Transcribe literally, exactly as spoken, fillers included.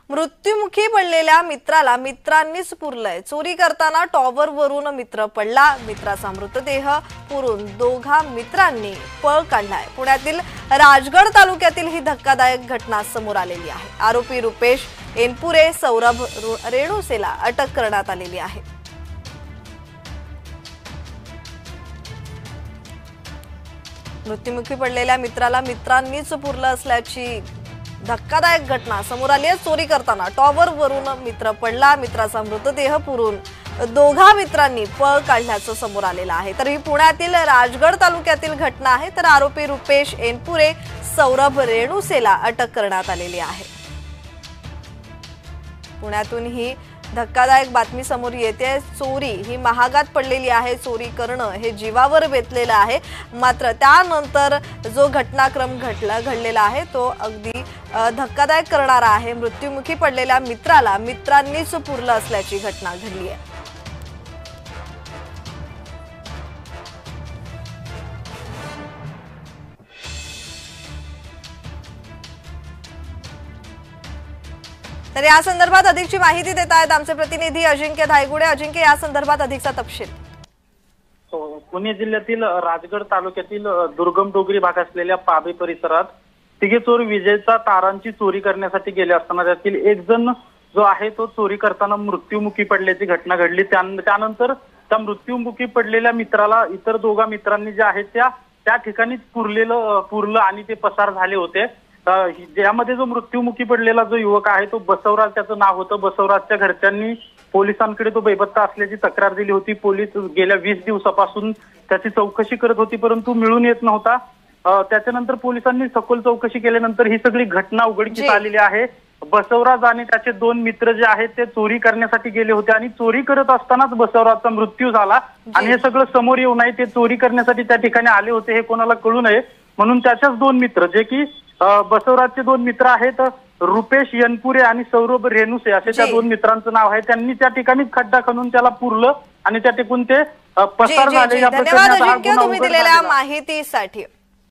मृत्युमुखी पडलेल्या मित्राला मित्रांनीच पुरलंय। चोरी करताना टॉवर वरून मित्र पडला, मित्राचा मृतदेह पुरून दोघा मित्रांनी पळ काढलाय। पुण्यातील राजगड तालुक्यातील ही धक्कादायक घटना समोर आलेली आहे। आरोपी रुपेश एनपुरे, सौरभ रेणुसेला अटक करण्यात आलेली आहे। मृत्युमुखी पडलेल्या मित्राला मित्रांनीच पुरलं असल्याची धक्कादायक घटना समोर आली आहे। चोरी करताना टॉवर वरून मित्र पडला, मित्राचा मृतदेह पुरून दोघा मित्रांनी पळ काढल्याचं समोर आलेलं आहे। तर ही पुण्यातील राजगड तालुक्यातील घटना आहे। तर आरोपी रुपेश एनपुरे, सौरभ रेणुसेला अटक करण्यात आलेली आहे। पुण्यातून ही धक्कादायक बातमी समोर येते। चोरी ही महागात पडलेली आहे। चोरी करणं हे जीवावर बेतलेलं आहे। मात्र त्यानंतर जो घटनाक्रम घडला घडलेला आहे तो अगदी धक्कादायक करणारा आहे। मृत्युमुखी पडलेल्या मित्राला मित्रांनीच पुरलं असल्याची घटना घडली आहे। तर या संदर्भात अधिकची माहिती देत आहेत आमचे प्रतिनिधी अजिंक्य धायगुडे। अजिंक्य, या संदर्भात अधिकचा तपशील। पुणे जिल्ह्यातील राजगड तालुक्यातील दुर्गम डोंगरी भाग असलेल्या पाबे परिसरात तिघे चोर विजेचा तारांची चोरी करण्यासाठी गेले असताना त्यातील एक जण जो आहे तो चोरी करताना मृत्युमुखी पडल्याची घटना घडली। त्यानंतर त्या मृत्युमुखी पडलेल्या मित्राला इतर दोघा मित्रांनी जे आहेत त्या त्या ठिकाणीच पुरलेलं पुरलं आणि ते पसार झाले होते। यामध्ये जो मृत्युमुखी पडलेला जो युवक आहे तो बसवराज त्याचं नाव होतं। बसवराजच्या घरच्यांनी पोलिसांकडे तो बेपत्ता असल्याची तक्रार दिली होती। पोलीस गेल्या वीस दिवसापासून त्याची चौकशी करत होती, परंतु मिळून येत नव्हता। त्याच्यानंतर पोलिसांनी सखोल चौकशी केल्यानंतर ही सगळी घटना उघडकीस आलेली आहे। बसवराज आणि त्याचे दोन मित्र जे आहेत ते चोरी करण्यासाठी गेले होते आणि चोरी करत असतानाच बसवराजचा मृत्यू झाला। आणि हे सगळं समोर येऊ नये, ते चोरी करण्यासाठी त्या ठिकाणी आले होते हे कोणाला कळू नये म्हणून त्याच्याच दोन मित्र जे की बसवराजचे दोन मित्र आहेत रुपेश एनपुरे आणि सौरभ रेणुसे असे त्या दोन मित्रांचं नाव आहे, त्यांनी त्या ठिकाणी खड्डा खणून त्याला पुरलं आणि त्या ठिकाणी ते पसार झाले। धन्यवाद अजिंक्य, तुम्ही दिलेल्या माहितीसाठी।